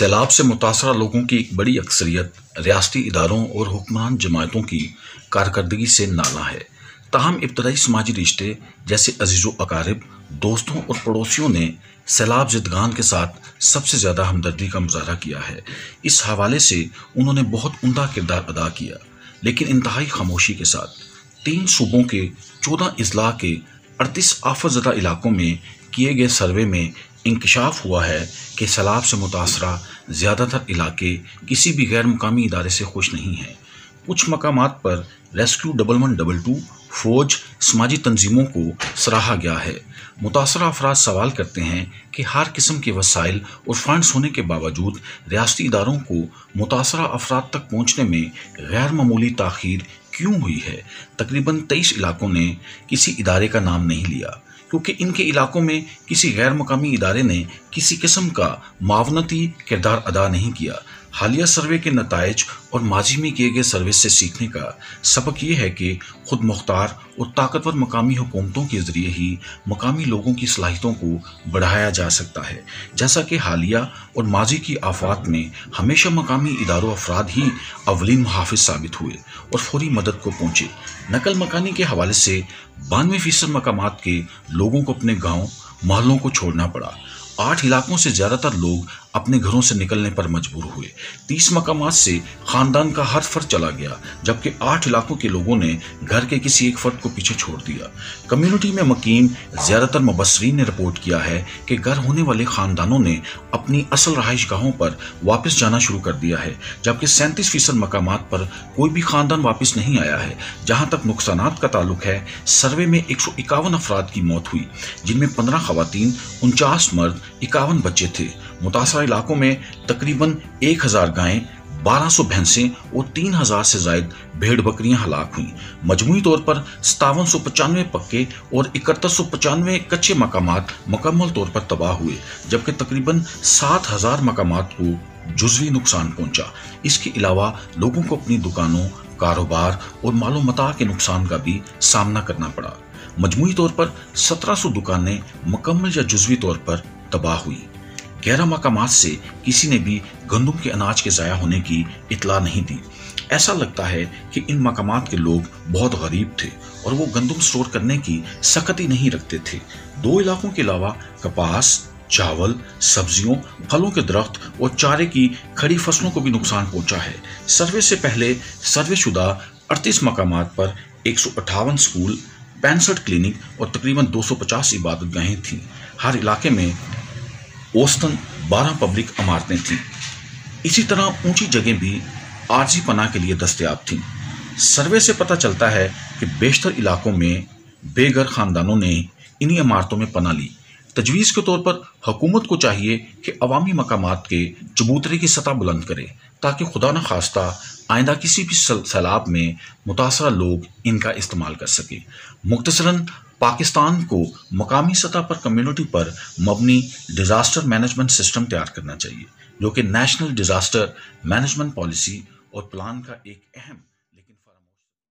سیلاب سے متاثرہ لوگوں کی ایک بڑی اکثریت ریاستی اداروں اور حکمران جماعتوں کی کارکردگی سے نالاں ہے۔ تاہم ابتدائی سماجی رشتے جیسے عزیز و اقارب، دوستوں اور پڑوسیوں نے سیلاب زدگان کے ساتھ سب سے زیادہ ہمدردی کا مظاہرہ کیا ہے۔ اس حوالے سے انہوں نے بہت عمدہ کردار ادا کیا، لیکن انتہائی خاموشی کے ساتھ 3 صوبوں کے 14 اضلاع کے 38 آفت زدہ علاقوں میں کیے گئے سروے میں انکشاف ہوا ہے کہ سیلاب سے متاثرہ زیادہ تر علاقے کسی بھی غیر مقامی ادارے سے خوش نہیں ہیں۔ کچھ مقامات پر ریسکیو 1122 فوج سماجی تنظیموں کو سراہا گیا ہے۔ متاثرہ افراد سوال کرتے ہیں کہ ہر قسم کے وسائل اور فنڈز ہونے کے باوجود ریاستی اداروں کو متاثرہ افراد تک پہنچنے میں غیر معمولی تاخیر کیوں ہوئی ہے۔ تقریباً 23 علاقوں نے کسی ادارے کا نام نہیں لیا، کیونکہ ان کے علاقوں میں کسی غیر مقامی ادارے نے کسی قسم کا معاونتی کردار ادا نہیں کیا۔ حالیہ سروے کے نتائج اور ماضی میں کیے گئے سروے سے سیکھنے کا سبق یہ ہے کہ خود مختار اور طاقتور مقامی حکومتوں کے ذریعے ہی مقامی لوگوں کی صلاحیتوں کو بڑھایا جا سکتا ہے۔ جیسا کہ حالیہ اور ماضی کی آفات میں ہمیشہ مقامی اداروں افراد ہی اولین محافظ ثابت ہوئے اور فوری مدد کو پہنچے۔ نقل مکانی کے حوالے سے 92% مقامات کے لوگوں کو اپنے گاؤں محلوں کو چھوڑنا پڑا۔ 8 علاقوں سے زیادہ تر لوگ اپنے گھروں سے نکلنے پر مجبور ہوئے۔ 30 مقامات سے خاندان کا ہر فرد چلا گیا، جبکہ 8 علاقوں کے لوگوں نے گھر کے کسی ایک فرد کو پیچھے چھوڑ دیا۔ کمیونٹی میں مقیم زیادہ تر مبصرین نے رپورٹ کیا ہے کہ غرق ہونے والے خاندانوں نے اپنی اصل رہائش گاہوں پر واپس جانا شروع کر دیا ہے، جبکہ 37% مقامات پر کوئی بھی خاندان واپس نہیں آیا ہے۔ جہاں تک نقصانات کا تعلق ہے، سروے میں 151 افراد کی موت ہوئی، جن میں 15 خواتین، 49 مرد، 51 بچے تھے۔ متاثرہ علاقوں میں تقریباً 1000 گائیں، 1200 بھینسیں اور 3000 سے زائد بھیڑ بکریاں ہلاک ہوئیں۔ مجموعی طور پر 5795 پکے اور 7195 کچے مقامات مکمل طور پر تباہ ہوئے، جبکہ تقریباً 7000 مقامات کو جزوی نقصان پہنچا۔ اس کے علاوہ لوگوں کو اپنی دکانوں، کاروبار اور مال و متاع کے نقصان کا بھی سامنا کرنا پڑا۔ مجموعی طور پر 1700 دکانیں مکمل یا جزوی طور پر تباہ ہوئی۔ 11 مقامات سے کسی نے بھی گندم کے اناج کے ضائع ہونے کی اطلاع نہیں دی۔ ایسا لگتا ہے کہ ان مقامات کے لوگ بہت غریب تھے اور وہ گندم سٹور کرنے کی سخت ہی نہیں رکھتے تھے۔ 2 علاقوں کے علاوہ کپاس، چاول، سبزیوں، پھلوں کے درخت اور چارے کی کھڑی فصلوں کو بھی نقصان پہنچا ہے۔ سروے سے پہلے سروے شدہ 38 مقامات پر 158 سکول، 65 کلینک اور تقریباً 250 عبادت گاہیں تھیں۔ ہر علاقے میں اوسطاً 12 پبلک عمارتیں تھیں۔ اسی طرح اونچی جگہیں بھی عارضی پناہ کے لیے دستیاب تھیں۔ سروے سے پتہ چلتا ہے کہ بیشتر علاقوں میں بے گھر خاندانوں نے انہی عمارتوں میں پناہ لی۔ تجویز کے طور پر حکومت کو چاہیے کہ عوامی مقامات کے چبوترے کی سطح بلند کرے، تاکہ خدا نخواستہ آئندہ کسی بھی سیلاب میں متاثرہ لوگ ان کا استعمال کر سکیں۔ مختصراً، پاکستان کو مقامی سطح پر کمیونٹی پر مبنی ڈیزاسٹر مینجمنٹ سسٹم تیار کرنا چاہیے، جو کہ نیشنل ڈیزاسٹر مینجمنٹ پالیسی اور پلان کا ایک اہم